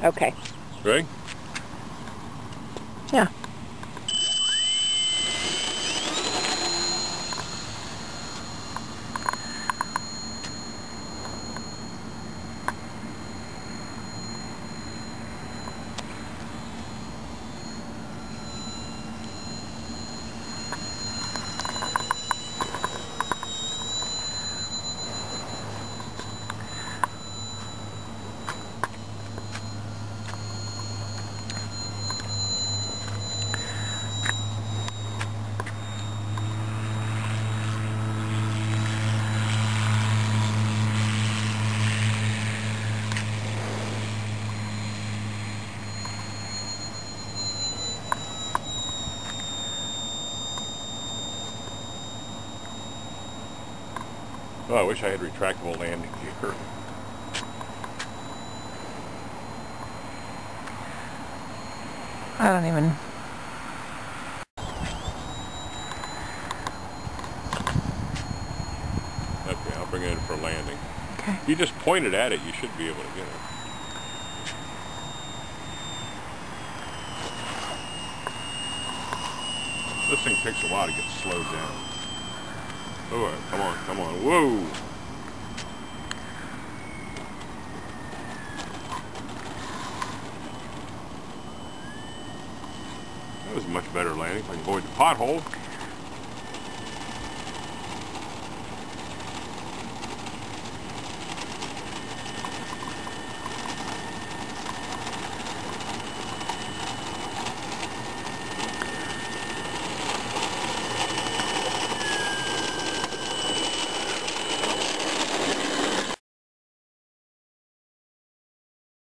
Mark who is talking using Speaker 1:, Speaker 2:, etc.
Speaker 1: Okay.
Speaker 2: Ready?
Speaker 1: Yeah.
Speaker 2: Oh, I wish I had retractable landing gear.
Speaker 1: I don't even...
Speaker 2: Okay, I'll bring it in for landing.
Speaker 1: Okay.
Speaker 2: If you just point it at it, you should be able to get it. This thing takes a while to get slowed down. Oh, come on, come on. Whoa! That was a much better landing if I can avoid the pothole.